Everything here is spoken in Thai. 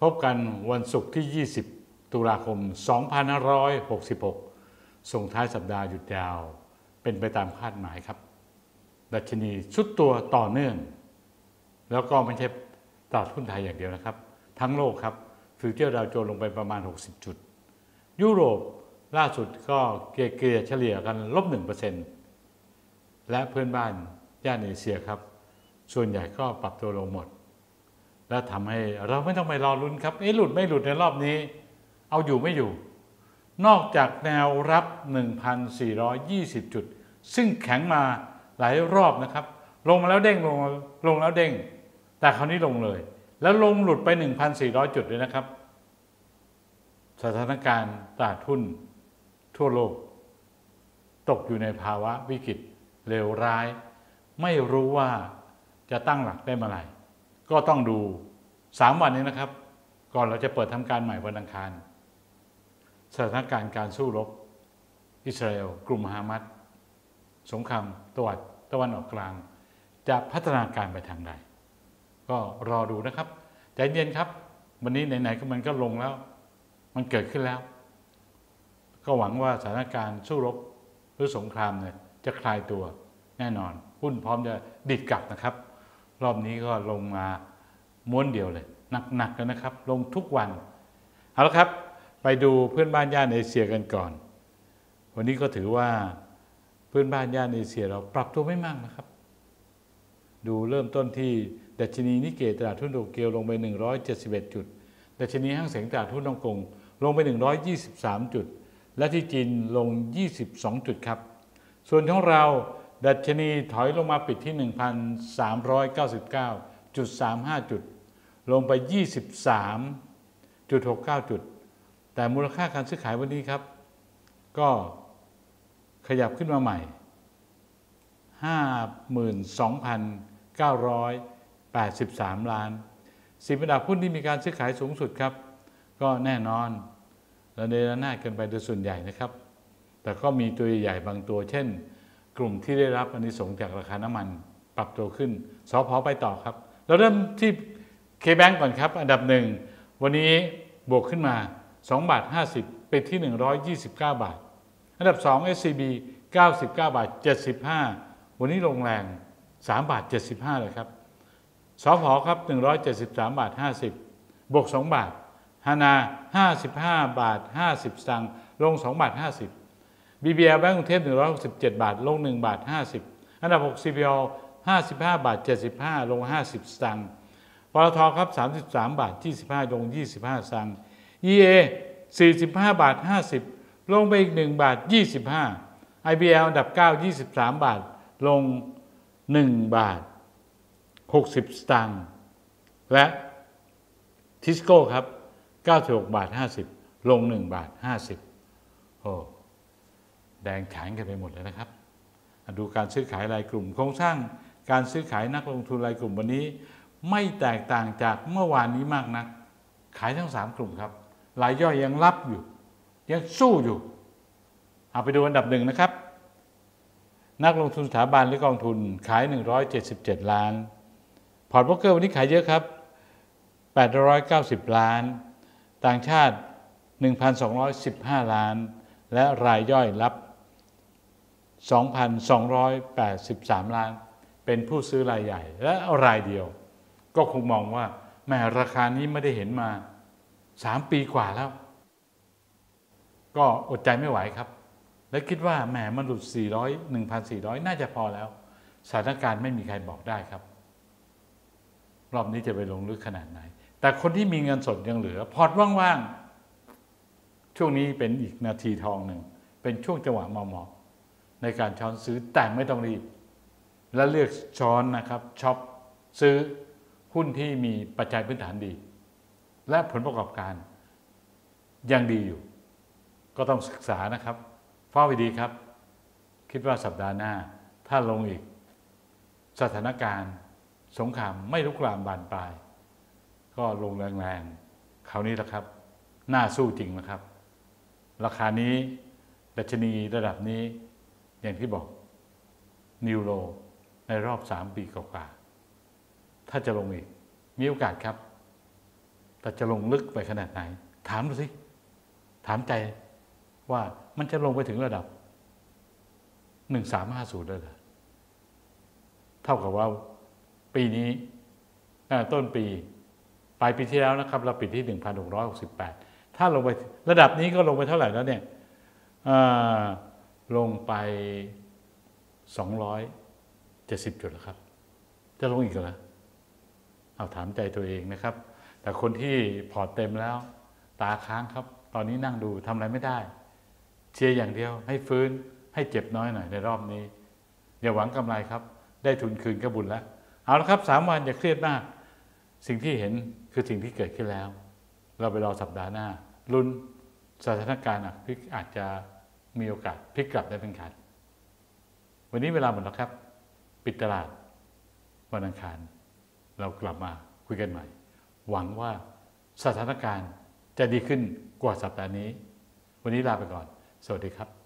พบกันวันศุกร์ที่ 20 ตุลาคม 2566 ส่งท้ายสัปดาห์หยุดยาวเป็นไปตามคาดหมายครับดัชนีชุดตัวต่อเนื่องแล้วก็ไม่ใช่ตลาดหุ้นไทยอย่างเดียวนะครับทั้งโลกครับฟิวเจอร์ดาวโจนส์ลงไปประมาณ60จุดยุโรปล่าสุดก็เกลี่ยเฉลี่ยกันลบ 1% และเพื่อนบ้านย่านเอเชียครับส่วนใหญ่ก็ปรับตัวลงหมดและทำให้เราไม่ต้องไปรอลุ้นครับหลุดไม่หลุดในรอบนี้เอาอยู่ไม่อยู่นอกจากแนวรับ 1,420 จุดซึ่งแข็งมาหลายรอบนะครับลงมาแล้วเด้งลงแล้วเด้งแต่คราวนี้ลงเลยแล้วลงหลุดไป 1,400 จุดเลยนะครับสถานการณ์ตลาดหุ้นทั่วโลกตกอยู่ในภาวะวิกฤตเลวร้ายไม่รู้ว่าจะตั้งหลักได้เมื่อไหร่ก็ต้องดู3วันนี้นะครับก่อนเราจะเปิดทำการใหม่วันอังคารสถานการณ์การสู้รบอิสราเอลกลุ่มฮามัสสงครามตะวันออกกลางจะพัฒนาการไปทางใดก็รอดูนะครับใจเย็นครับวันนี้ไหนๆก็มันก็ลงแล้วมันเกิดขึ้นแล้วก็หวังว่าสถานการณ์สู้รบหรือสงครามเนี่ยจะคลายตัวแน่นอนหุ้นพร้อมจะดิดกลับนะครับรอบนี้ก็ลงมาม้วนเดียวเลยหนักๆกันนะครับลงทุกวันเอาละครับไปดูเพื่อนบ้านย่านเอเชียกันก่อนวันนี้ก็ถือว่าเพื่อนบ้านย่านเอเชียเราปรับตัวไม่มากนะครับดูเริ่มต้นที่ดัชนีนิเกตลาดหุ้นโตเกียวลงไป171จุดดัชนีห้างเส็งตลาดหุ้นฮ่องกงลงไป123จุดและที่จีนลง22จุดครับส่วนของเราดัชนีถอยลงมาปิดที่ 1,399.35 จุดลงไป 23.69 จุดแต่มูลค่าการซื้อขายวันนี้ครับก็ขยับขึ้นมาใหม่ 52,983 ล้าน10อันดับหุ้นที่มีการซื้อขายสูงสุดครับก็แน่นอนระเนระนาดกันไปโดยส่วนใหญ่นะครับแต่ก็มีตัวใหญ่บางตัวเช่นกลุ่มที่ได้รับอานิสงส์จากราคาน้ำมันปรับตัวขึ้นสผ.ไปต่อครับเราเริ่มที่ KBank ก่อนครับอันดับ1วันนี้บวกขึ้นมา2.50 บาทไปที่129 บาทอันดับ2 SCB 99.75 บาทวันนี้ลงแรง3.75 บาทเลยครับสผ.ครับ173.50 บาทบวก2 บาทฮานา55.50 บาทลง2.50 บาทBBL แบงก์กรุงเทพ167 บาทลง1.50 บาทอันดับ6 CPO 55.75 บาทลง50 สตางค์ปตทครับ33.25 บาทลง25 สตางค์ EA 45.50 บาทลงไปอีก1.25 บาทIBL อันดับ9 23 บาทลง1.60 บาทสตางค์และทิสโก้ครับ96.50 บาทลง1.50 บาทโอ้แดงฉานกันไปหมดเลยนะครับดูการซื้อขายรายกลุ่มโครงสร้างการซื้อขายนักลงทุนรายกลุ่มวันนี้ไม่แตกต่างจากเมื่อวานนี้มากนักขายทั้ง3กลุ่มครับรายย่อยยังรับอยู่ยังสู้อยู่เอาไปดูอันดับ1นะครับนักลงทุนสถาบันหรือกองทุนขาย177ล้านพอร์ตโบรกเกอร์วันนี้ขายเยอะครับ890ล้านต่างชาติ 1,215 ล้านและรายย่อยรับ 2,283 ล้านเป็นผู้ซื้อรายใหญ่และรายเดียวก็คงมองว่าแม้ราคานี้ไม่ได้เห็นมา3ปีกว่าแล้วก็อดใจไม่ไหวครับและคิดว่าแหมมันหลุด 1,400 น่าจะพอแล้วสถานการณ์ไม่มีใครบอกได้ครับรอบนี้จะไปลงลึกขนาดไหนแต่คนที่มีเงินสดยังเหลือพอร์ตว่างๆช่วงนี้เป็นอีกนาทีทองหนึ่งเป็นช่วงจังหวะเหมาะๆในการช้อนซื้อแต่ไม่ต้องรีบและเลือกช้อนนะครับช็อปซื้อหุ้นที่มีปัจจัยพื้นฐานดีและผลประกอบการยังดีอยู่ก็ต้องศึกษานะครับเฝ้าไว้ดีครับคิดว่าสัปดาห์หน้าถ้าลงอีกสถานการณ์สงครามไม่ลุกลามบานปลายก็ลงแรงๆคราวนี้แหละครับน่าสู้จริงนะครับราคานี้ดัชนีระดับนี้อย่างที่บอกนิวโรในรอบ3 ปีกว่าถ้าจะลงอีกมีโอกาสครับแต่จะลงลึกไปขนาดไหนถามดูสิถามใจว่ามันจะลงไปถึงระดับ1350ได้เหรอเท่ากับว่าปีนี้ต้นปีปลายปีที่แล้วนะครับเราปิดที่1668ถ้าลงไประดับนี้ก็ลงไปเท่าไหร่แล้วเนี่ยลงไป270จุดแล้วครับจะลงอีกเหรอเอาถามใจตัวเองนะครับแต่คนที่พอร์ตเต็มแล้วตาค้างครับตอนนี้นั่งดูทำอะไรไม่ได้เชียร์อย่างเดียวให้ฟื้นให้เจ็บน้อยหน่อยในรอบนี้อย่าหวังกำไรครับได้ทุนคืนก็บุญแล้วเอาละครับ3 วันอย่าเครียดมากสิ่งที่เห็นคือสิ่งที่เกิดขึ้นแล้วเราไปรอสัปดาห์หน้าลุ้นสถานการณ์อาจจะมีโอกาสพลิกกลับได้เป็นขาดวันนี้เวลาหมดแล้วครับปิดตลาดวันอังคารเรากลับมาคุยกันใหม่หวังว่าสถานการณ์จะดีขึ้นกว่าสัปดาห์นี้วันนี้ลาไปก่อนสวัสดีครับ